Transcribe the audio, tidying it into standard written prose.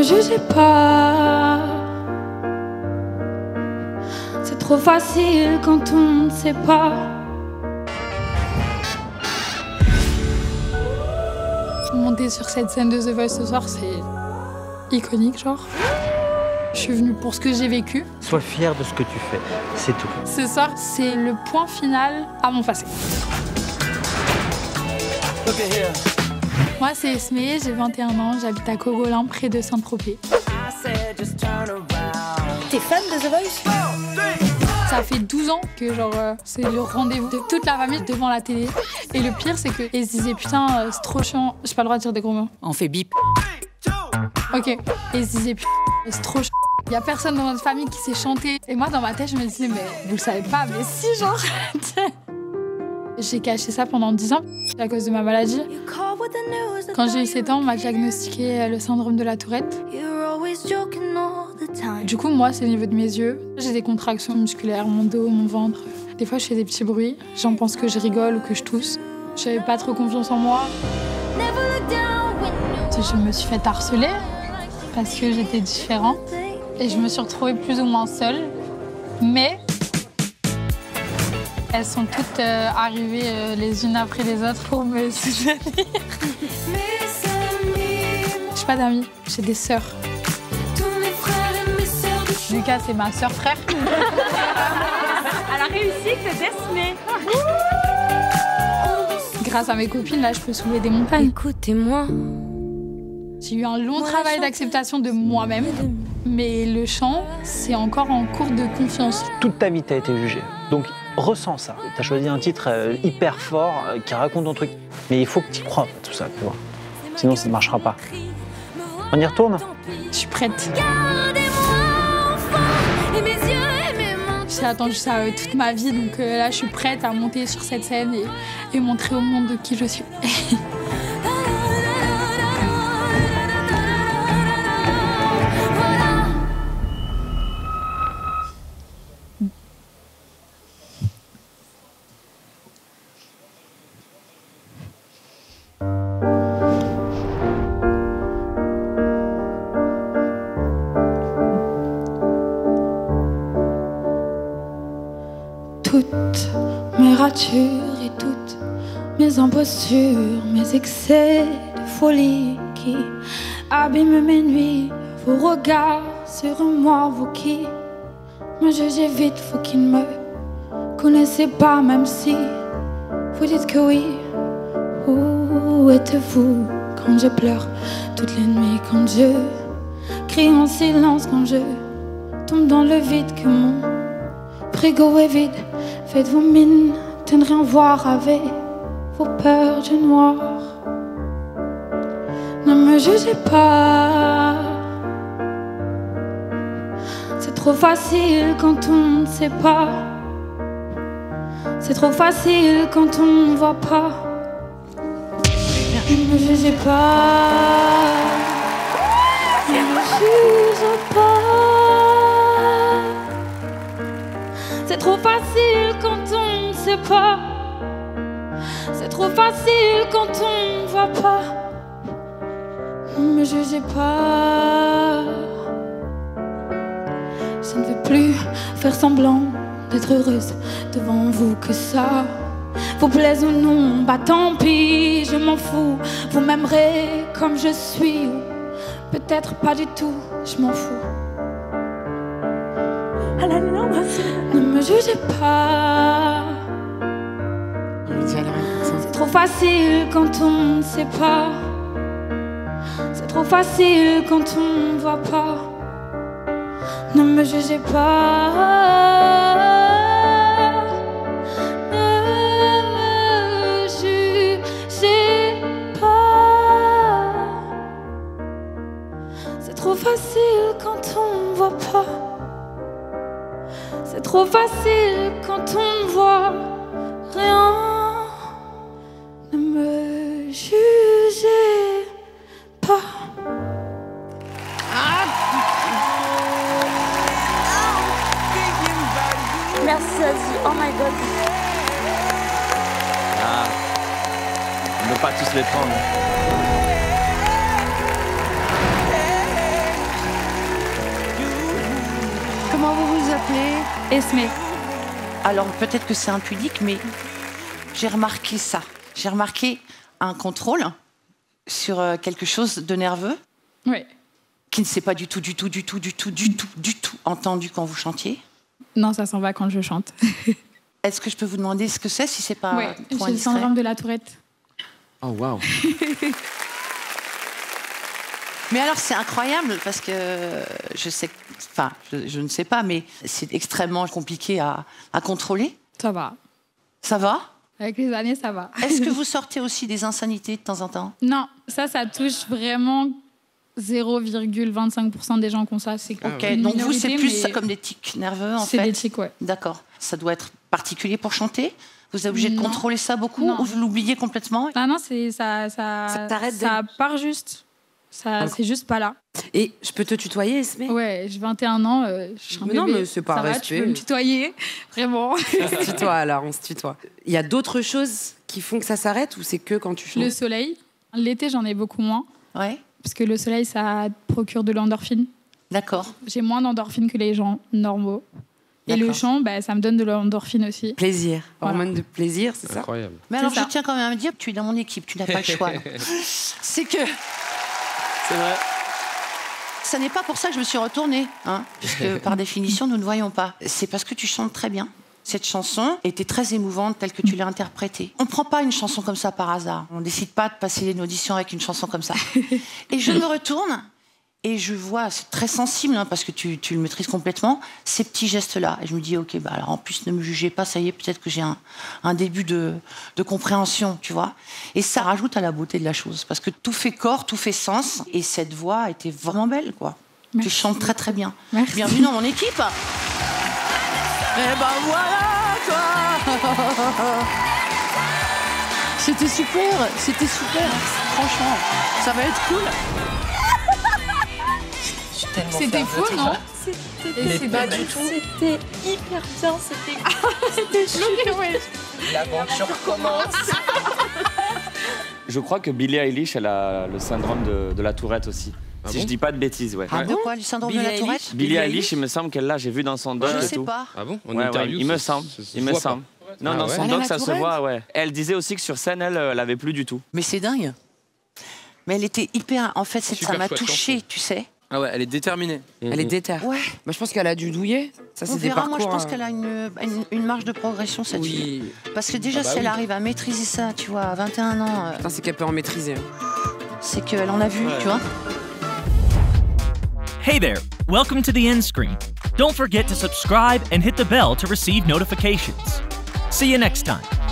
jugez pas. C'est trop facile quand on ne sait pas. Monter sur cette scène de The Voice ce soir, c'est iconique, genre. Je suis venue pour ce que j'ai vécu. Sois fière de ce que tu fais, c'est tout. Ce soir, c'est le point final à mon passé. Moi, c'est Esme, j'ai 21 ans, j'habite à Cogolin, près de Saint-Tropez. T'es fan de The Voice? Ça fait 12 ans que genre c'est le rendez-vous de toute la famille devant la télé. Et le pire, c'est qu'ils se disaient putain, c'est trop chiant. J'ai pas le droit de dire des gros mots. On fait bip. Ok. Et ils se disaient putain, c'est trop chiant. Il y a personne dans notre famille qui sait chanter. Et moi, dans ma tête, je me disais, mais vous le savez pas, mais si, genre. J'ai caché ça pendant 10 ans à cause de ma maladie. Quand j'ai eu 7 ans, on m'a diagnostiqué le syndrome de la Tourette. Du coup, moi, c'est au niveau de mes yeux. J'ai des contractions musculaires, mon dos, mon ventre. Des fois, je fais des petits bruits. J'en pense que je rigole ou que je tousse. J'avais pas trop confiance en moi. Je me suis fait harceler parce que j'étais différente. Et je me suis retrouvée plus ou moins seule. Mais elles sont toutes arrivées les unes après les autres pour me soutenir. J'ai pas d'amis, j'ai des sœurs. Lucas, c'est ma sœur frère. Elle a réussi, c'est Esme. Grâce à mes copines, là, je peux soulever des montagnes. Écoutez-moi. J'ai eu un long travail d'acceptation de moi-même. Mais le chant, c'est encore en cours de confiance. Toute ta vie, t'as été jugée. Donc, ressens ça. T'as choisi un titre hyper fort qui raconte ton truc. Mais il faut que tu crois à tout ça, tu vois. Sinon, ça ne marchera pas. On y retourne? Je suis prête. J'ai attendu ça toute ma vie, donc là, je suis prête à monter sur cette scène et montrer au monde de qui je suis. Toutes mes ratures et toutes mes impostures, mes excès de folie qui abîment mes nuits, vos regards sur moi, vous qui me jugez vite, vous qui ne me connaissez pas, même si vous dites que oui. Où êtes-vous quand je pleure toutes les nuits, quand je crie en silence, quand je tombe dans le vide, que mon frigo est vide? Faites-vous mine de ne rien voir avec vos peurs du noir. Ne me jugez pas. C'est trop facile quand on ne sait pas. C'est trop facile quand on ne voit pas. Ne me jugez pas. Ne me jugez pas. C'est trop facile quand on ne sait pas. C'est trop facile quand on ne voit pas. Ne me jugez pas. Je ne veux plus faire semblant d'être heureuse devant vous, que ça vous plaise ou non. Bah tant pis, je m'en fous. Vous m'aimerez comme je suis, ou peut-être pas du tout, je m'en fous. Ne me jugez pas. C'est trop facile quand on ne sait pas. C'est trop facile quand on ne voit pas. Ne me jugez pas. Ne me jugez pas. C'est trop facile quand on ne voit pas. C'est trop facile quand on ne voit rien. Ne me jugez pas. Merci Zazie, oh my god. Ah, on ne peut pas tous les prendre. t'appelez Esme. Alors peut-être que c'est impudique, mais j'ai remarqué ça. J'ai remarqué un contrôle sur quelque chose de nerveux Oui. qui ne s'est pas du tout entendu quand vous chantiez. Non, ça s'en va quand je chante. Est-ce que je peux vous demander ce que c'est, si c'est pas Oui, trop j'ai le indiscret? syndrome de la Tourette. Oh, waouh. Mais alors c'est incroyable parce que je sais, enfin je ne sais pas, mais c'est extrêmement compliqué à contrôler. Ça va. Ça va? Avec les années, ça va. Est-ce que vous sortez aussi des insanités de temps en temps? Non, ça touche vraiment 0,25% des gens qui ont ça. C'est Ok, une donc vous, c'est minorité, plus mais ça comme des tics nerveux, en fait. C'est des tics, ouais. D'accord. Ça doit être particulier pour chanter? Vous êtes obligé de Non. contrôler ça beaucoup? Non. Ou vous l'oubliez complètement? Ah non, ça t'arrête ça part juste. Ça, c'est juste pas là. Et je peux te tutoyer, Esme? Ouais, j'ai 21 ans, je suis un Mais non, bébé. mais c'est pas Ça va, respect. tu peux me tutoyer, vraiment. On se tutoie alors, on se tutoie. Il y a d'autres choses qui font que ça s'arrête ou c'est que quand tu chantes? Le soleil. L'été, j'en ai beaucoup moins. Ouais. Parce que le soleil, ça procure de l'endorphine. D'accord. J'ai moins d'endorphine que les gens normaux. Et le D'accord. chant, ça me donne de l'endorphine aussi. Plaisir. Voilà. Hormone de plaisir, c'est ça? Incroyable. Mais alors, ça. je tiens quand même à me dire que tu es dans mon équipe, tu n'as pas le choix. là. C'est que C'est vrai. ça n'est pas pour ça que je me suis retournée, hein, puisque par définition, nous ne voyons pas. C'est parce que tu chantes très bien. Cette chanson était très émouvante telle que tu l'as interprétée. On ne prend pas une chanson comme ça par hasard. On ne décide pas de passer une audition avec une chanson comme ça. Et je me retourne et je vois, c'est très sensible, hein, parce que tu le maîtrises complètement, ces petits gestes-là. Et je me dis, ok, alors en plus, ne me jugez pas, ça y est, peut-être que j'ai un début de compréhension, tu vois. Et ça rajoute à la beauté de la chose, parce que tout fait corps, tout fait sens. Et cette voix était vraiment belle, quoi. Merci. Tu chantes très très bien. Merci. Bienvenue dans mon équipe. Eh ben voilà, quoi. C'était super. Franchement, ça va être cool. C'était faux, non? Mais pas du tout. C'était hyper bien, c'était super. L'aventure commence. Je crois que Billie Eilish, elle a le syndrome de la Tourette aussi. Ah Si bon je dis pas de bêtises, ouais. De quoi, le syndrome de la Billie Tourette? Billie Eilish, il me semble qu'elle l'a, j'ai vu dans son doc Je et sais tout. pas. Ah bon? En Ouais, interview, il me ça semble. se Il me voit semble. pas. Non, Ah dans ouais? son Elle a doc, la ça se Tourette? voit, ouais. Elle disait aussi que sur scène, elle avait plus du tout. Mais c'est dingue. Mais elle était hyper. En fait, ça Super m'a chouette touchée, chanson. tu sais. Ah ouais, elle est déterminée. Elle est déterre. Ouais. Bah, je pense qu'elle a dû douiller. Ça, On c'est des verra. parcours. Moi, je pense qu'elle a une marge de progression, cette fille. Oui. Parce que déjà, Ah bah si elle oui. arrive à maîtriser ça, tu vois, à 21 ans, Putain, c'est qu'elle peut en maîtriser. hein. c'est qu'elle en a vu, tu vois. Hey there, welcome to the end screen. Don't forget to subscribe and hit the bell to receive notifications. See you next time.